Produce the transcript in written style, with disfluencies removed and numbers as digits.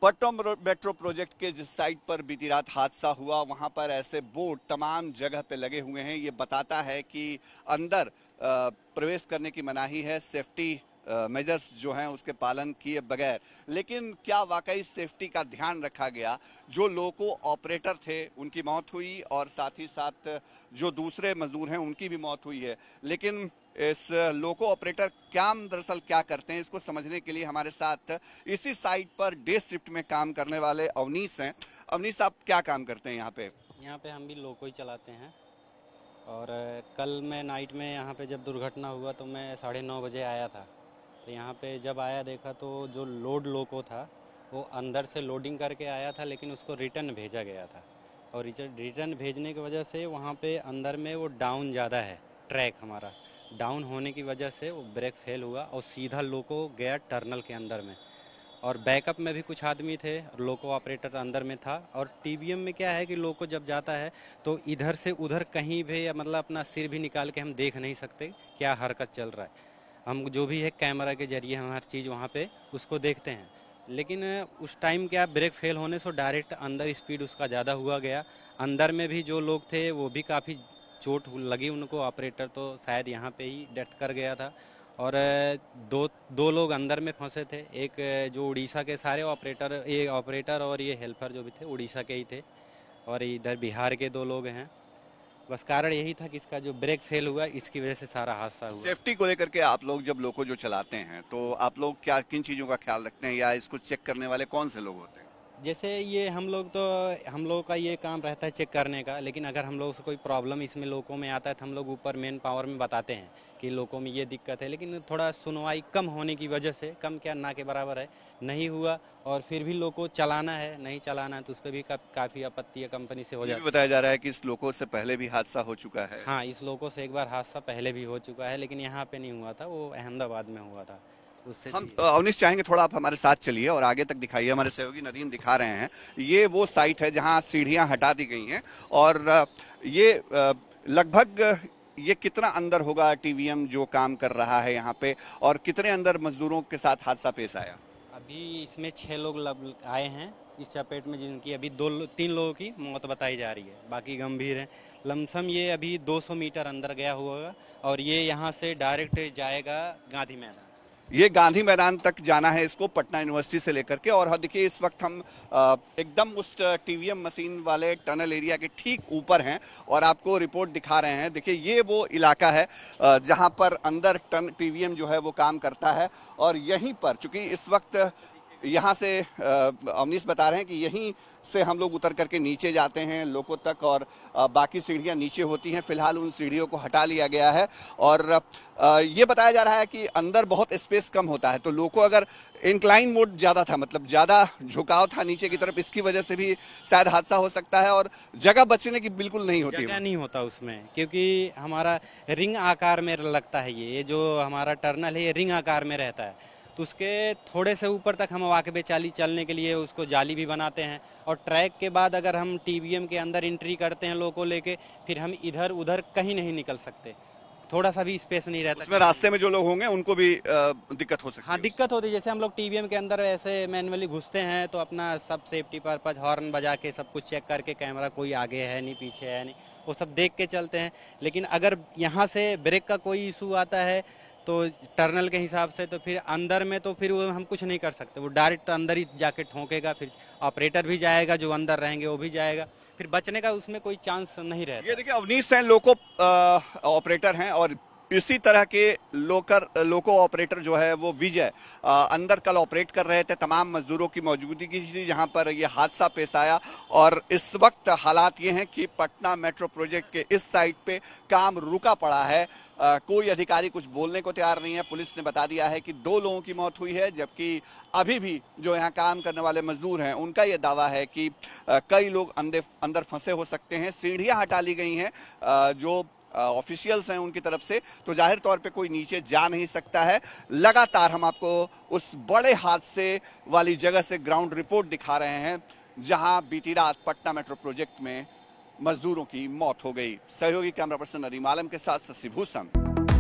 पट्टा metro project के जिस साइट पर बीती रात हादसा हुआ वहां पर ऐसे बोर्ड तमाम जगह पे लगे हुए हैं। ये बताता है कि अंदर प्रवेश करने की मनाही है, सेफ्टी मेजर्स जो हैं उसके पालन किए बगैर। लेकिन क्या वाकई सेफ्टी का ध्यान रखा गया? जो लोको ऑपरेटर थे उनकी मौत हुई और साथ ही साथ जो दूसरे मजदूर हैं उनकी भी मौत हुई है। लेकिन इस लोको ऑपरेटर काम दरअसल क्या करते हैं, इसको समझने के लिए हमारे साथ इसी साइट पर डे शिफ्ट में काम करने वाले अवनीश हैं। अवनीश, आप क्या काम करते हैं यहाँ पे? यहाँ पे हम भी लोको ही चलाते हैं। और कल मैं नाइट में यहाँ पे जब दुर्घटना हुआ तो मैं 9:30 बजे आया था। तो यहाँ पे जब आया देखा तो जो लोड लोको था वो अंदर से लोडिंग करके आया था, लेकिन उसको रिटर्न भेजा गया था। और रिटर्न भेजने की वजह से वहाँ पे अंदर में वो डाउन ज़्यादा है, ट्रैक हमारा डाउन होने की वजह से वो ब्रेक फेल हुआ और सीधा लोको गया टर्नल के अंदर में। और बैकअप में भी कुछ आदमी थे, लोको ऑपरेटर अंदर में था। और टीवीएम में क्या है कि लोको जब जाता है तो इधर से उधर कहीं भी मतलब अपना सिर भी निकाल के हम देख नहीं सकते क्या हरकत चल रहा है। हम जो भी है कैमरा के जरिए हम हर चीज़ वहाँ पे उसको देखते हैं। लेकिन उस टाइम क्या ब्रेक फेल होने से डायरेक्ट अंदर स्पीड उसका ज़्यादा हुआ गया। अंदर में भी जो लोग थे वो भी काफ़ी चोट लगी उनको। ऑपरेटर तो शायद यहाँ पे ही डेथ कर गया था। और दो लोग अंदर में फंसे थे। एक जो उड़ीसा के सारे ऑपरेटर और ये हेल्पर जो भी थे उड़ीसा के ही थे, और इधर बिहार के 2 लोग हैं। बस कारण यही था कि इसका जो ब्रेक फेल हुआ इसकी वजह से सारा हादसा हुआ। सेफ्टी को लेकर के आप लोग जब लोको जो चलाते हैं तो आप लोग क्या किन चीजों का ख्याल रखते हैं, या इसको चेक करने वाले कौन से लोग होते हैं? जैसे ये हम लोग का ये काम रहता है चेक करने का। लेकिन अगर हम लोग से कोई प्रॉब्लम इसमें लोगों में आता है तो हम लोग ऊपर मेन पावर में बताते हैं कि लोगों में ये दिक्कत है। लेकिन थोड़ा सुनवाई कम होने की वजह से, कम क्या ना के बराबर है, नहीं हुआ। और फिर भी लोगों चलाना है, नहीं चलाना है तो उस पर भी काफ़ी आपत्ति है कंपनी से हो जाती है। बताया जा रहा है कि इस लोको से पहले भी हादसा हो चुका है। हाँ, इस लोगों से एक बार हादसा पहले भी हो चुका है, लेकिन यहाँ पे नहीं हुआ था, वो अहमदाबाद में हुआ था। उससे हम अवनीश चाहेंगे थोड़ा आप हमारे साथ चलिए और आगे तक दिखाइए। हमारे सहयोगी नदीम दिखा रहे हैं, ये वो साइट है जहां सीढ़ियां हटा दी गई हैं। और ये लगभग ये कितना अंदर होगा टीवीएम जो काम कर रहा है यहाँ पे, और कितने अंदर मजदूरों के साथ हादसा पेश आया? अभी इसमें 6 लोग आए हैं इस चपेट में, जिनकी अभी 3 लोगों की मौत बताई जा रही है, बाकी गंभीर है। लमसम ये अभी 200 मीटर अंदर गया हुआ और ये यहाँ से डायरेक्ट जाएगा गांधी मैदान। ये गांधी मैदान तक जाना है इसको, पटना यूनिवर्सिटी से लेकर के। और देखिए इस वक्त हम एकदम उस टीवीएम मशीन वाले टनल एरिया के ठीक ऊपर हैं और आपको रिपोर्ट दिखा रहे हैं। देखिए ये वो इलाका है जहां पर अंदर टीवीएम जो है वो काम करता है। और यहीं पर चूंकि इस वक्त यहाँ से अवनीश बता रहे हैं कि यहीं से हम लोग उतर करके नीचे जाते हैं लोको तक, और बाकी सीढ़ियाँ नीचे होती हैं। फिलहाल उन सीढ़ियों को हटा लिया गया है। और ये बताया जा रहा है कि अंदर बहुत स्पेस कम होता है, तो लोको अगर इंक्लाइन मोड ज़्यादा था, मतलब ज़्यादा झुकाव था नीचे की तरफ, इसकी वजह से भी शायद हादसा हो सकता है। और जगह बचने की बिल्कुल नहीं होती, जगह नहीं होता उसमें, क्योंकि हमारा रिंग आकार में लगता है। ये जो हमारा टर्नल है ये रिंग आकार में रहता है, तो उसके थोड़े से ऊपर तक हम वाकबे चाली चलने के लिए उसको जाली भी बनाते हैं। और ट्रैक के बाद अगर हम टीवीएम के अंदर एंट्री करते हैं लोगों लेके, फिर हम इधर उधर कहीं नहीं निकल सकते, थोड़ा सा भी स्पेस नहीं रहता। उसमें रास्ते में जो लोग होंगे उनको भी दिक्कत हो सकती है। हाँ, दिक्कत होती है। जैसे हम लोग टीवीएम के अंदर ऐसे मैनुअली घुसते हैं तो अपना सब सेफ्टी पर्पज हॉर्न बजा के सब कुछ चेक करके, कैमरा कोई आगे है नहीं पीछे है नहीं, वो सब देख के चलते हैं। लेकिन अगर यहाँ से ब्रेक का कोई इशू आता है तो टर्नल के हिसाब से, तो फिर अंदर में तो फिर वो हम कुछ नहीं कर सकते, वो डायरेक्ट अंदर ही जाके ठोकेगा। फिर ऑपरेटर भी जाएगा, जो अंदर रहेंगे वो भी जाएगा, फिर बचने का उसमें कोई चांस नहीं रहता। ये देखिए अवनीश हैं, लोको ऑपरेटर हैं। और इसी तरह के लोको ऑपरेटर जो है वो विजय अंदर कल ऑपरेट कर रहे थे। तमाम मजदूरों की मौजूदगी थी जहां पर ये हादसा पेश आया। और इस वक्त हालात ये हैं कि पटना मेट्रो प्रोजेक्ट के इस साइट पे काम रुका पड़ा है। कोई अधिकारी कुछ बोलने को तैयार नहीं है। पुलिस ने बता दिया है कि 2 लोगों की मौत हुई है, जबकि अभी भी जो यहाँ काम करने वाले मजदूर हैं उनका ये दावा है कि कई लोग अंदर फंसे हो सकते हैं। सीढ़ियां हटा ली गई हैं जो ऑफिशियल्स हैं उनकी तरफ से, तो जाहिर तौर पे कोई नीचे जा नहीं सकता है। लगातार हम आपको उस बड़े हादसे वाली जगह से ग्राउंड रिपोर्ट दिखा रहे हैं जहां बीती रात पटना मेट्रो प्रोजेक्ट में मजदूरों की मौत हो गई। सहयोगी कैमरा पर्सन नदीम आलम के साथ शशि भूषण।